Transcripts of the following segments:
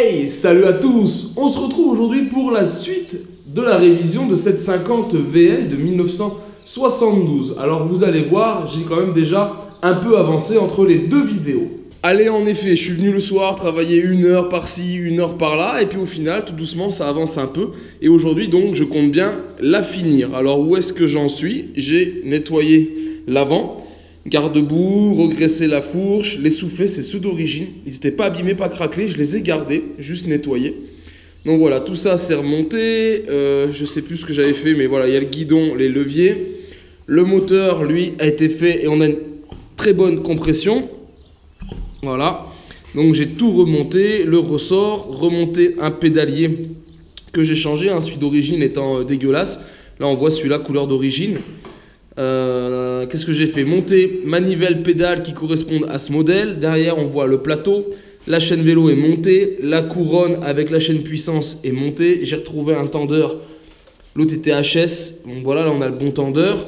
Hey, salut à tous! On se retrouve aujourd'hui pour la suite de la révision de cette 50 VL de 1972. Alors vous allez voir, j'ai quand même déjà un peu avancé entre les deux vidéos. Allez, en effet, je suis venu le soir travailler 1 heure par-ci, 1 heure par-là, et puis au final, tout doucement, ça avance un peu. Et aujourd'hui, donc, je compte bien la finir. Alors, où est-ce que j'en suis? J'ai nettoyé l'avant, garde-boue, regraissé la fourche, les soufflets, c'est ceux d'origine. Ils n'étaient pas abîmés, pas craquelés, je les ai gardés, juste nettoyés. Donc voilà, tout ça c'est remonté. Je sais plus ce que j'avais fait, mais voilà, il y a le guidon, les leviers. Le moteur, lui, a été fait et on a une très bonne compression. Voilà, donc j'ai tout remonté, le ressort, remonté un pédalier que j'ai changé, celui d'origine étant dégueulasse. Là on voit celui-là couleur d'origine. Qu'est-ce que j'ai fait? Monter manivelle pédale qui correspondent à ce modèle. Derrière on voit le plateau, la chaîne vélo est montée, la couronne avec la chaîne puissance est montée. J'ai retrouvé un tendeur, l'autre était HS, donc voilà, là on a le bon tendeur.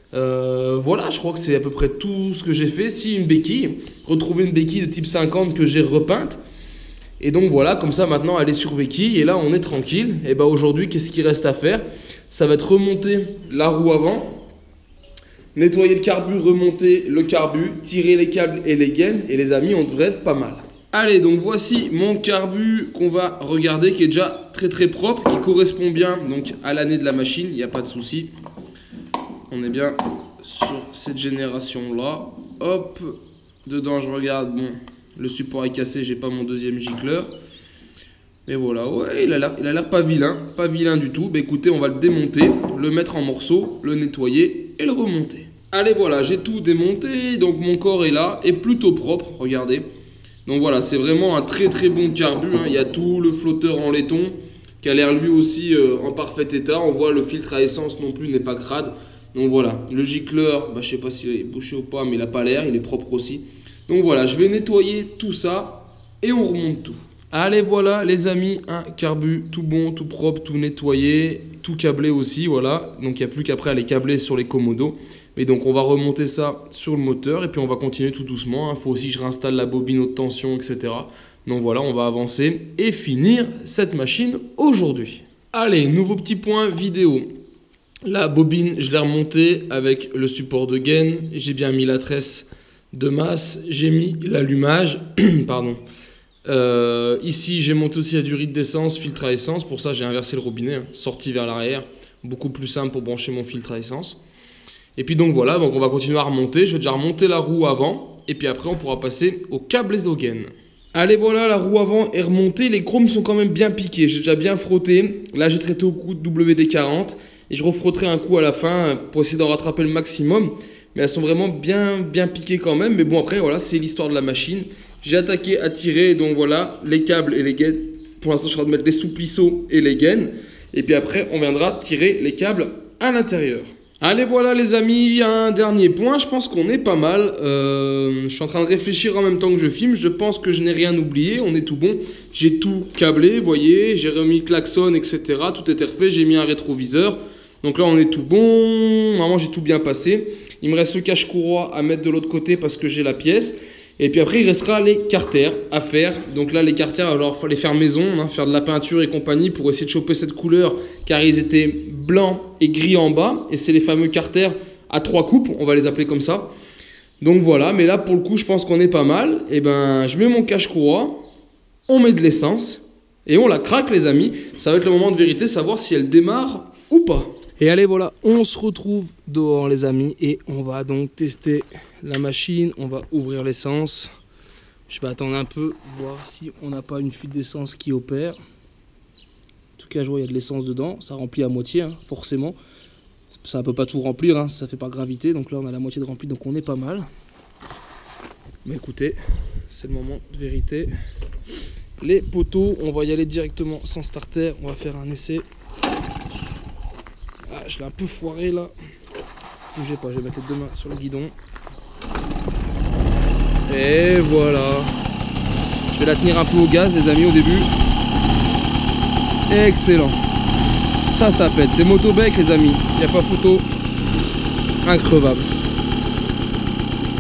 Voilà, je crois que c'est à peu près tout ce que j'ai fait. Si, une béquille, retrouver une béquille de type 50 que j'ai repeinte. Et donc voilà, comme ça maintenant elle est sur béquille et là on est tranquille. Et bah aujourd'hui, qu'est-ce qu'il reste à faire? Ça va être remonter la roue avant, nettoyer le carbu, remonter le carbu, tirer les câbles et les gaines. Et les amis, on devrait être pas mal. Allez, donc voici mon carbu qu'on va regarder, qui est déjà très propre, qui correspond bien donc à l'année de la machine, il n'y a pas de souci. On est bien sur cette génération-là. Hop, dedans je regarde, bon, le support est cassé, j'ai pas mon deuxième gicleur. Mais voilà, ouais, il a l'air pas vilain du tout. Bah écoutez, on va le démonter, le mettre en morceaux, le nettoyer et le remonter. Allez, voilà, j'ai tout démonté, donc mon corps est là, et plutôt propre, regardez. Donc voilà, c'est vraiment un très bon carbu, Il y a tout le flotteur en laiton, qui a l'air lui aussi en parfait état. On voit le filtre à essence non plus n'est pas crade. Donc voilà, le gicleur, je sais pas s'il est bouché ou pas, mais il n'a pas l'air, il est propre aussi. Donc voilà, je vais nettoyer tout ça et on remonte tout. Allez, voilà les amis, un carbu tout bon, tout propre, tout nettoyé, tout câblé aussi, voilà. Donc il n'y a plus qu'après à les câbler sur les commodos. Mais donc on va remonter ça sur le moteur et puis on va continuer tout doucement. Il faut aussi que je réinstalle la bobine haute tension, etc. Donc voilà, on va avancer et finir cette machine aujourd'hui. Allez, nouveau petit point vidéo. La bobine, je l'ai remontée avec le support de gaine. J'ai bien mis la tresse de masse. J'ai mis l'allumage. Pardon. Ici, j'ai monté aussi la durite d'essence, filtre à essence. Pour ça, j'ai inversé le robinet, sorti vers l'arrière. Beaucoup plus simple pour brancher mon filtre à essence. Et puis donc voilà, donc on va continuer à remonter. Je vais déjà remonter la roue avant. Et puis après, on pourra passer au câble et aux gaines. Allez, voilà, la roue avant est remontée. Les chromes sont quand même bien piqués. J'ai déjà bien frotté. Là, j'ai traité au coup de WD-40. Et je refrotterai un coup à la fin pour essayer d'en rattraper le maximum. Mais elles sont vraiment bien piquées quand même. Mais bon, après, voilà, c'est l'histoire de la machine. J'ai attaqué à tirer, donc voilà, les câbles et les gaines. Pour l'instant, je suis en train de mettre les souplisseaux et les gaines. Et puis après, on viendra tirer les câbles à l'intérieur. Allez, voilà les amis, un dernier point. Je pense qu'on est pas mal. Je suis en train de réfléchir en même temps que je filme. Je pense que je n'ai rien oublié. On est tout bon. J'ai tout câblé, vous voyez. J'ai remis le klaxon, etc. Tout était refait. J'ai mis un rétroviseur. Donc là, on est tout bon. Normalement, j'ai tout bien passé. Il me reste le cache-courroie à mettre de l'autre côté parce que j'ai la pièce. Et puis après, il restera les carters à faire. Donc là, les carters, alors il faut les faire maison, faire de la peinture et compagnie pour essayer de choper cette couleur, car ils étaient blancs et gris en bas. Et c'est les fameux carters à 3 coupes, on va les appeler comme ça. Donc voilà, mais là, pour le coup, je pense qu'on est pas mal. Et ben, je mets mon cache-courroie, on met de l'essence et on la craque, les amis. Ça va être le moment de vérité, savoir si elle démarre ou pas. Et allez, voilà, on se retrouve dehors, les amis, et on va donc tester la machine. On va ouvrir l'essence. Je vais attendre un peu, voir si on n'a pas une fuite d'essence qui opère. En tout cas, je vois il y a de l'essence dedans. Ça remplit à moitié, forcément. Ça ne peut pas tout remplir, ça fait par gravité. Donc là, on a la moitié de rempli, donc on est pas mal. Mais écoutez, c'est le moment de vérité. Les poteaux, on va y aller directement sans starter. On va faire un essai. Ah, je l'ai un peu foiré là. Bougez pas, je vais mettre les 2 mains sur le guidon. Et voilà. Je vais la tenir un peu au gaz, les amis, au début. Excellent. Ça pète. C'est motobec, les amis. Il n'y a pas photo. Increvable.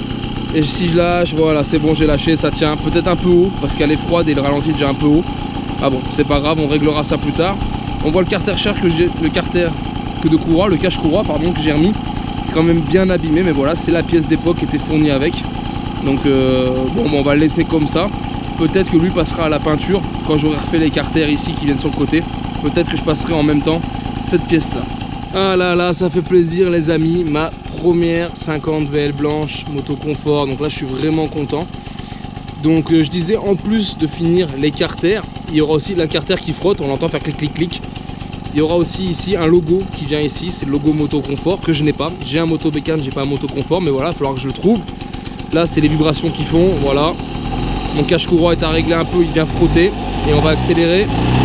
Et si je lâche, voilà, c'est bon, j'ai lâché. Ça tient peut-être un peu haut parce qu'elle est froide et le ralenti déjà un peu haut. Ah bon, c'est pas grave, on réglera ça plus tard. On voit le carter cher que j'ai, le carter que de courroie, le cache courroie pardon, que j'ai remis, quand même bien abîmé, mais voilà, c'est la pièce d'époque qui était fournie avec. Donc bon, on va le laisser comme ça. Peut-être que lui passera à la peinture quand j'aurai refait les carters ici qui viennent sur le côté. Peut-être que je passerai en même temps cette pièce là. Ah là là, ça fait plaisir les amis, ma première 50 VL blanche moto confort, donc là je suis vraiment content. Donc je disais, en plus de finir les carters, il y aura aussi la carter qui frotte, on l'entend faire clic clic clic. Il y aura aussi ici un logo qui vient ici, c'est le logo moto confort que je n'ai pas. J'ai un moto bécane, j'ai pas un moto confort, mais voilà, il va falloir que je le trouve. Là c'est les vibrations qui font, voilà. Mon cache courroie est à régler un peu, il vient frotter et on va accélérer.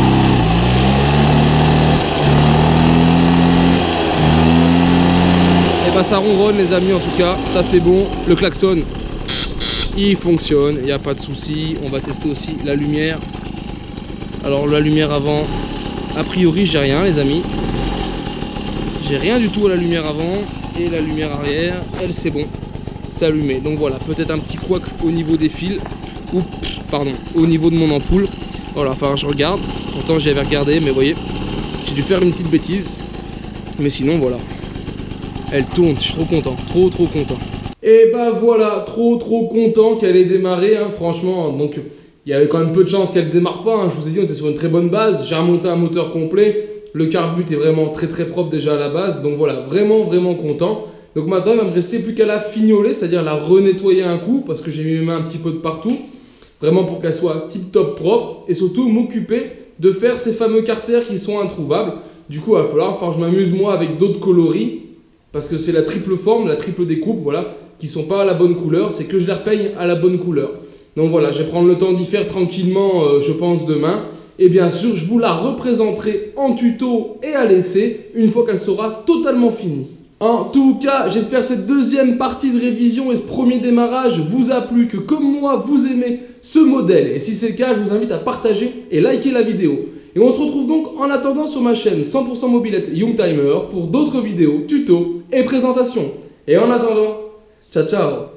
Et bah ça ronronne les amis, en tout cas, ça c'est bon. Le klaxon, il fonctionne, il n'y a pas de souci. On va tester aussi la lumière. Alors la lumière avant, a priori j'ai rien les amis. J'ai rien du tout à la lumière avant. Et la lumière arrière, elle c'est bon, c'est allumé. Donc voilà, peut-être un petit couac au niveau des fils. Ou pardon, au niveau de mon ampoule. Voilà, enfin je regarde. Pourtant j'avais regardé, mais vous voyez, j'ai dû faire une petite bêtise. Mais sinon voilà, elle tourne, je suis trop content, trop content. Et bah voilà, trop content qu'elle ait démarré, hein, franchement. Donc il y avait quand même peu de chances qu'elle démarre pas, hein. Je vous ai dit, on était sur une très bonne base. J'ai remonté un moteur complet. Le carbut est vraiment très propre déjà à la base. Donc voilà, vraiment content. Donc maintenant il va me rester plus qu'à la fignoler, c'est-à-dire la renettoyer un coup, parce que j'ai mis mes mains un petit peu de partout. Vraiment pour qu'elle soit tip top propre. Et surtout m'occuper de faire ces fameux carters qui sont introuvables. Du coup il va falloir, enfin je m'amuse moi avec d'autres coloris. Parce que c'est la triple forme, la triple découpe, voilà, qui sont pas à la bonne couleur, c'est que je les repeigne à la bonne couleur. Donc voilà, je vais prendre le temps d'y faire tranquillement, je pense demain. Et bien sûr, je vous la représenterai en tuto et à l'essai, une fois qu'elle sera totalement finie. En tout cas, j'espère que cette deuxième partie de révision et ce premier démarrage vous a plu, que comme moi, vous aimez ce modèle. Et si c'est le cas, je vous invite à partager et liker la vidéo. Et on se retrouve donc en attendant sur ma chaîne 100% mobilette Youngtimer pour d'autres vidéos, tutos et présentations. Et en attendant, ciao ciao!